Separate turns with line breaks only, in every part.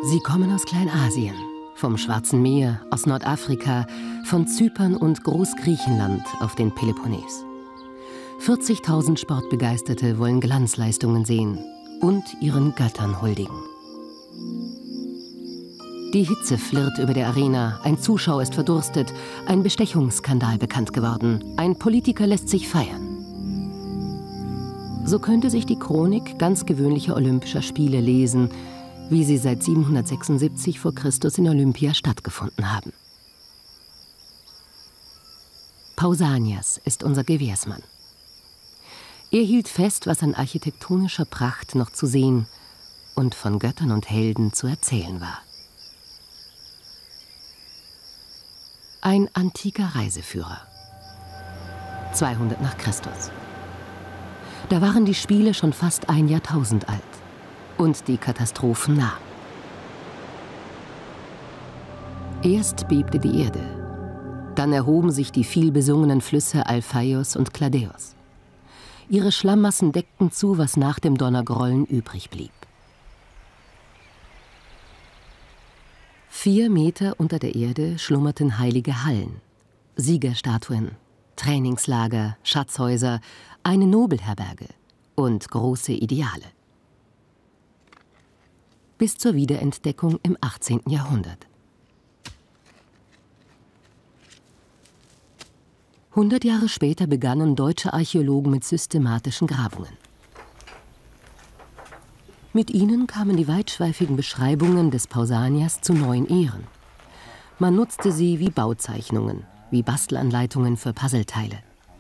Sie kommen aus Kleinasien, vom Schwarzen Meer, aus Nordafrika, von Zypern und Großgriechenland auf den Peloponnes. 40.000 Sportbegeisterte wollen Glanzleistungen sehen und ihren Göttern huldigen. Die Hitze flirrt über der Arena, ein Zuschauer ist verdurstet, ein Bestechungsskandal bekannt geworden, ein Politiker lässt sich feiern. So könnte sich die Chronik ganz gewöhnlicher Olympischer Spiele lesen, wie sie seit 776 vor Christus in Olympia stattgefunden haben. Pausanias ist unser Gewährsmann. Er hielt fest, was an architektonischer Pracht noch zu sehen und von Göttern und Helden zu erzählen war. Ein antiker Reiseführer. 200 nach Christus. Da waren die Spiele schon fast ein Jahrtausend alt und die Katastrophen nah. Erst bebte die Erde, dann erhoben sich die vielbesungenen Flüsse Alpheios und Kladeos. Ihre Schlammmassen deckten zu, was nach dem Donnergrollen übrig blieb. 4 Meter unter der Erde schlummerten heilige Hallen, Siegerstatuen, Trainingslager, Schatzhäuser, eine Nobelherberge und große Ideale. Bis zur Wiederentdeckung im 18. Jahrhundert. 100 Jahre später begannen deutsche Archäologen mit systematischen Grabungen. Mit ihnen kamen die weitschweifigen Beschreibungen des Pausanias zu neuen Ehren. Man nutzte sie wie Bauzeichnungen, wie Bastelanleitungen für Puzzleteile.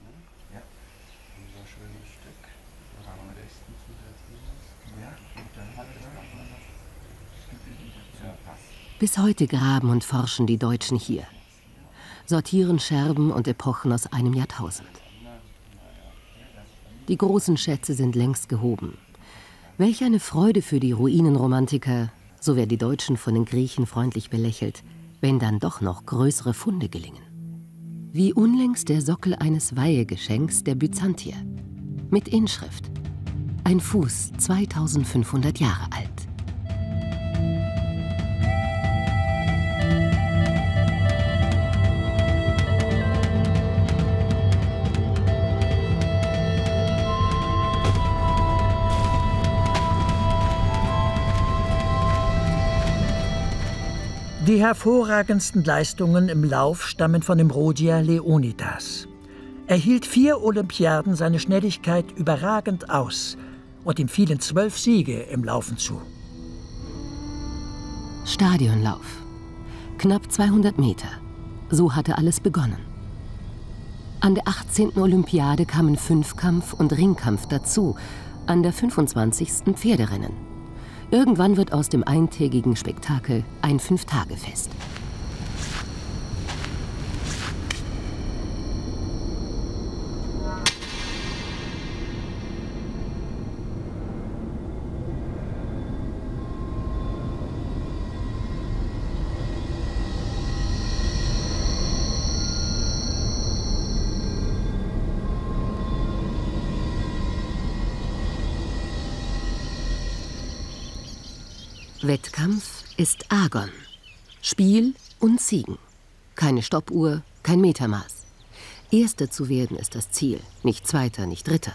Bis heute graben und forschen die Deutschen hier, sortieren Scherben und Epochen aus einem Jahrtausend. Die großen Schätze sind längst gehoben. Welch eine Freude für die Ruinenromantiker, so werden die Deutschen von den Griechen freundlich belächelt, wenn dann doch noch größere Funde gelingen. Wie unlängst der Sockel eines Weihegeschenks der Byzantier. Mit Inschrift. Ein Fuß 2500 Jahre alt.
Die hervorragendsten Leistungen im Lauf stammen von dem Rhodier Leonidas. Er hielt 4 Olympiaden seine Schnelligkeit überragend aus und ihm fielen 12 Siege im Laufen zu.
Stadionlauf. Knapp 200 Meter. So hatte alles begonnen. An der 18. Olympiade kamen Fünfkampf und Ringkampf dazu, an der 25. Pferderennen. Irgendwann wird aus dem eintägigen Spektakel ein 5-Tage-Fest. Wettkampf ist Agon. Spiel und Siegen. Keine Stoppuhr, kein Metermaß. Erster zu werden ist das Ziel, nicht Zweiter, nicht Dritter.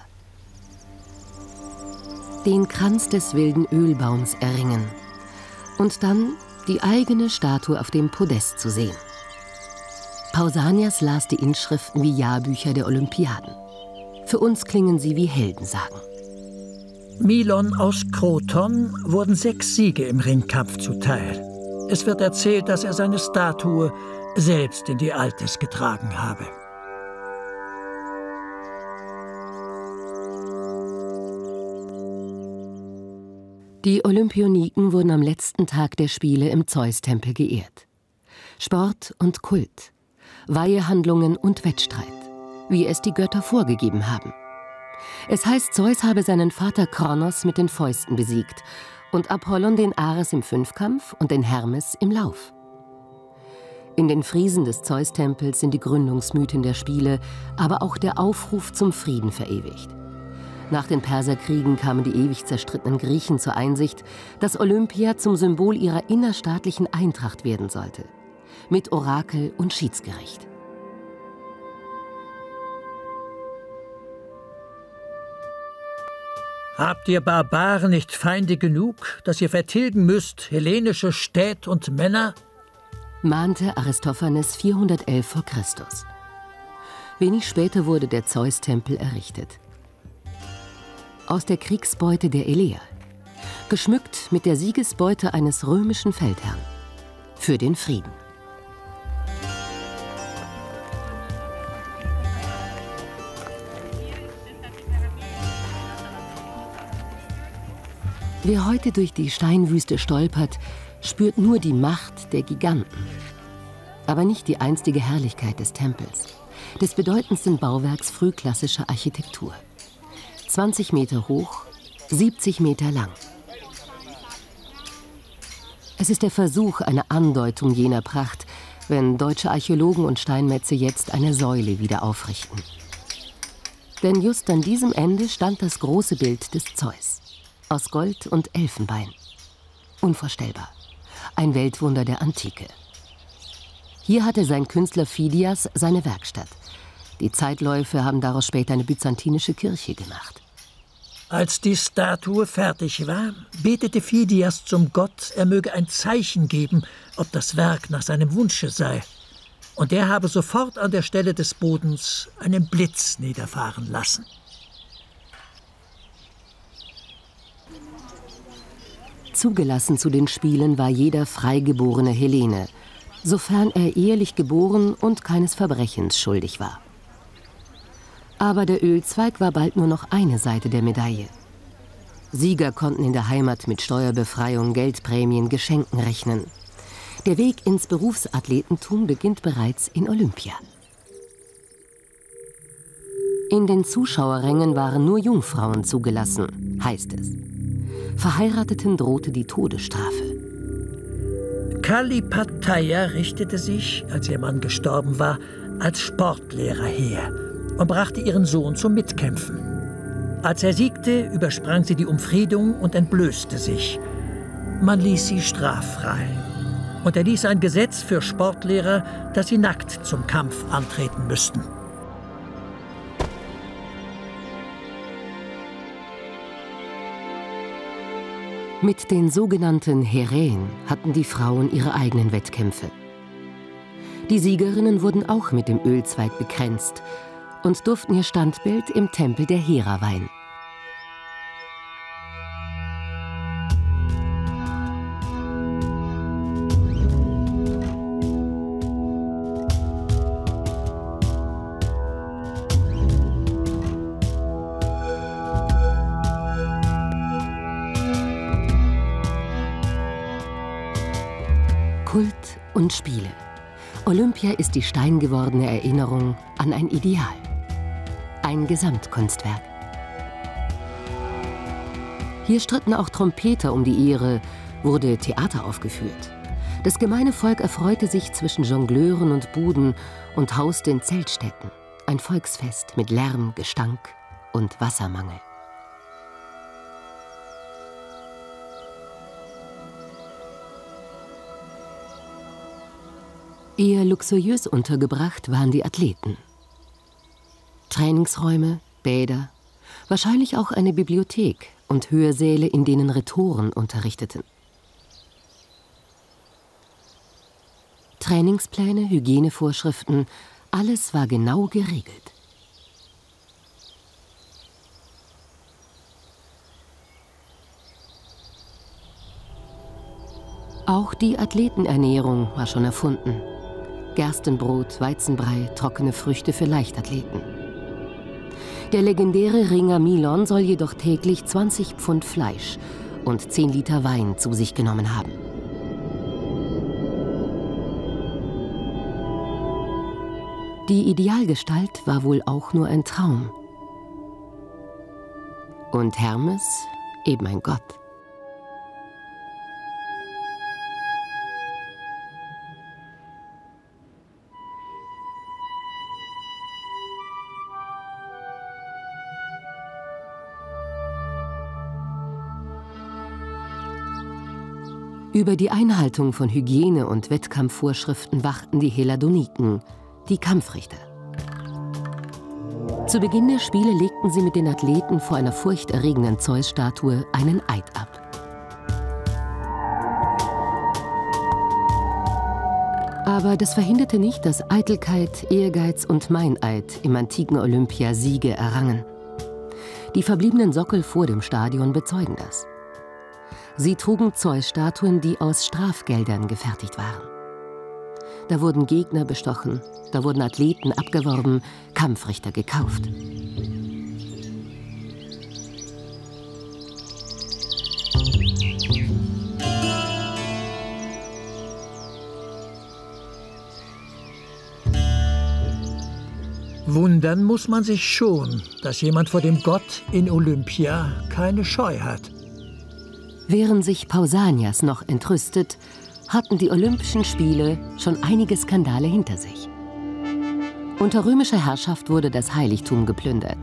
Den Kranz des wilden Ölbaums erringen und dann die eigene Statue auf dem Podest zu sehen. Pausanias las die Inschriften wie Jahrbücher der Olympiaden. Für uns klingen sie wie Heldensagen.
Milon aus Kroton wurden 6 Siege im Ringkampf zuteil. Es wird erzählt, dass er seine Statue selbst in die Altis getragen habe.
Die Olympioniken wurden am letzten Tag der Spiele im Zeustempel geehrt. Sport und Kult, Weihehandlungen und Wettstreit, wie es die Götter vorgegeben haben. Es heißt, Zeus habe seinen Vater Kronos mit den Fäusten besiegt und Apollon den Ares im Fünfkampf und den Hermes im Lauf. In den Friesen des Zeustempels sind die Gründungsmythen der Spiele, aber auch der Aufruf zum Frieden verewigt. Nach den Perserkriegen kamen die ewig zerstrittenen Griechen zur Einsicht, dass Olympia zum Symbol ihrer innerstaatlichen Eintracht werden sollte. Mit Orakel und Schiedsgericht.
Habt ihr Barbaren nicht Feinde genug, dass ihr vertilgen müsst, hellenische Städt und Männer?
Mahnte Aristophanes 411 v. Chr. Wenig später wurde der Zeus-Tempel errichtet. Aus der Kriegsbeute der Eleer, geschmückt mit der Siegesbeute eines römischen Feldherrn. Für den Frieden. Wer heute durch die Steinwüste stolpert, spürt nur die Macht der Giganten. Aber nicht die einstige Herrlichkeit des Tempels, des bedeutendsten Bauwerks frühklassischer Architektur. 20 Meter hoch, 70 Meter lang. Es ist der Versuch einer Andeutung jener Pracht, wenn deutsche Archäologen und Steinmetze jetzt eine Säule wieder aufrichten. Denn just an diesem Ende stand das große Bild des Zeus. Aus Gold und Elfenbein. Unvorstellbar. Ein Weltwunder der Antike. Hier hatte sein Künstler Phidias seine Werkstatt. Die Zeitläufe haben daraus später eine byzantinische Kirche gemacht.
Als die Statue fertig war, betete Phidias zum Gott, er möge ein Zeichen geben, ob das Werk nach seinem Wunsche sei. Und er habe sofort an der Stelle des Bodens einen Blitz niederfahren lassen.
Zugelassen zu den Spielen war jeder freigeborene Hellene, sofern er ehelich geboren und keines Verbrechens schuldig war. Aber der Ölzweig war bald nur noch eine Seite der Medaille. Sieger konnten in der Heimat mit Steuerbefreiung, Geldprämien, Geschenken rechnen. Der Weg ins Berufsathletentum beginnt bereits in Olympia. In den Zuschauerrängen waren nur Jungfrauen zugelassen, heißt es. Verheirateten drohte die Todesstrafe.
Kallipateia richtete sich, als ihr Mann gestorben war, als Sportlehrer her und brachte ihren Sohn zum Mitkämpfen. Als er siegte, übersprang sie die Umfriedung und entblößte sich. Man ließ sie straffrei. Und er ließ ein Gesetz für Sportlehrer, dass sie nackt zum Kampf antreten müssten.
Mit den sogenannten Heräen hatten die Frauen ihre eigenen Wettkämpfe. Die Siegerinnen wurden auch mit dem Ölzweig bekränzt und durften ihr Standbild im Tempel der Hera weihen. Kult und Spiele. Olympia ist die steingewordene Erinnerung an ein Ideal. Ein Gesamtkunstwerk. Hier stritten auch Trompeter um die Ehre, wurde Theater aufgeführt. Das gemeine Volk erfreute sich zwischen Jongleuren und Buden und hauste in Zeltstätten. Ein Volksfest mit Lärm, Gestank und Wassermangel. Eher luxuriös untergebracht waren die Athleten. Trainingsräume, Bäder, wahrscheinlich auch eine Bibliothek und Hörsäle, in denen Rhetoren unterrichteten. Trainingspläne, Hygienevorschriften, alles war genau geregelt. Auch die Athletenernährung war schon erfunden. Gerstenbrot, Weizenbrei, trockene Früchte für Leichtathleten. Der legendäre Ringer Milon soll jedoch täglich 20 Pfund Fleisch und 10 Liter Wein zu sich genommen haben. Die Idealgestalt war wohl auch nur ein Traum. Und Hermes eben ein Gott. Über die Einhaltung von Hygiene- und Wettkampfvorschriften wachten die Heladoniken, die Kampfrichter. Zu Beginn der Spiele legten sie mit den Athleten vor einer furchterregenden Zeus-Statue einen Eid ab. Aber das verhinderte nicht, dass Eitelkeit, Ehrgeiz und Meineid im antiken Olympia Siege errangen. Die verbliebenen Sockel vor dem Stadion bezeugen das. Sie trugen Zeus-Statuen, die aus Strafgeldern gefertigt waren. Da wurden Gegner bestochen, da wurden Athleten abgeworben, Kampfrichter gekauft.
Wundern muss man sich schon, dass jemand vor dem Gott in Olympia keine Scheu hat.
Während sich Pausanias noch entrüstet, hatten die Olympischen Spiele schon einige Skandale hinter sich. Unter römischer Herrschaft wurde das Heiligtum geplündert.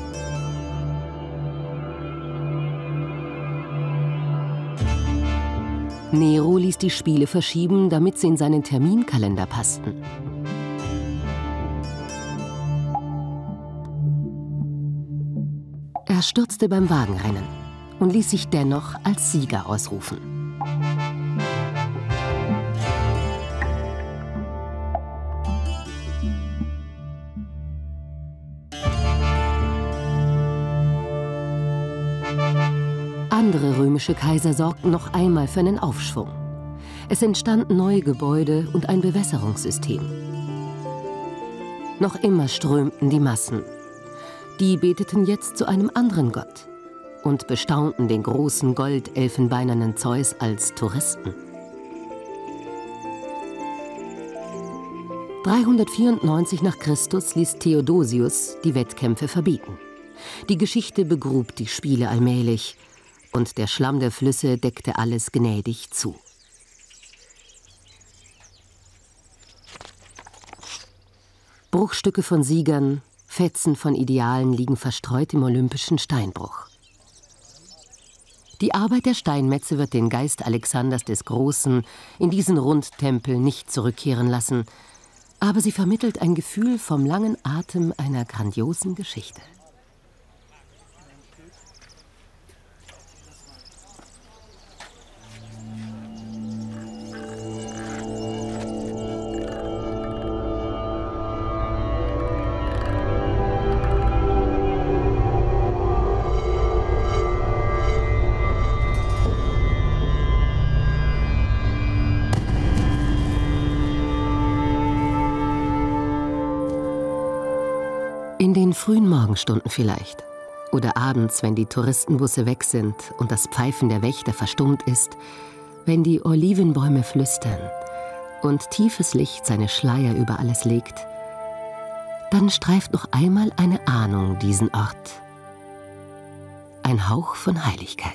Nero ließ die Spiele verschieben, damit sie in seinen Terminkalender passten. Er stürzte beim Wagenrennen und ließ sich dennoch als Sieger ausrufen. Andere römische Kaiser sorgten noch einmal für einen Aufschwung. Es entstanden neue Gebäude und ein Bewässerungssystem. Noch immer strömten die Massen. Die beteten jetzt zu einem anderen Gott und bestaunten den großen goldelfenbeinernen Zeus als Touristen. 394 nach Christus ließ Theodosius die Wettkämpfe verbieten. Die Geschichte begrub die Spiele allmählich und der Schlamm der Flüsse deckte alles gnädig zu. Bruchstücke von Siegern, Fetzen von Idealen liegen verstreut im olympischen Steinbruch. Die Arbeit der Steinmetze wird den Geist Alexanders des Großen in diesen Rundtempel nicht zurückkehren lassen, aber sie vermittelt ein Gefühl vom langen Atem einer grandiosen Geschichte. In den frühen Morgenstunden vielleicht. Oder abends, wenn die Touristenbusse weg sind und das Pfeifen der Wächter verstummt ist, wenn die Olivenbäume flüstern und tiefes Licht seine Schleier über alles legt, dann streift noch einmal eine Ahnung diesen Ort. Ein Hauch von Heiligkeit.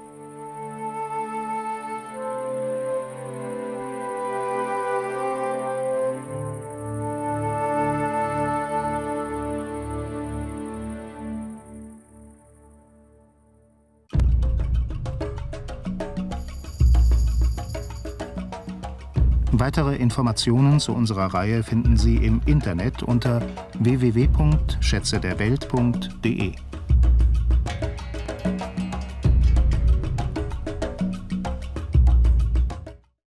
Weitere Informationen zu unserer Reihe finden Sie im Internet unter www.schätzederwelt.de.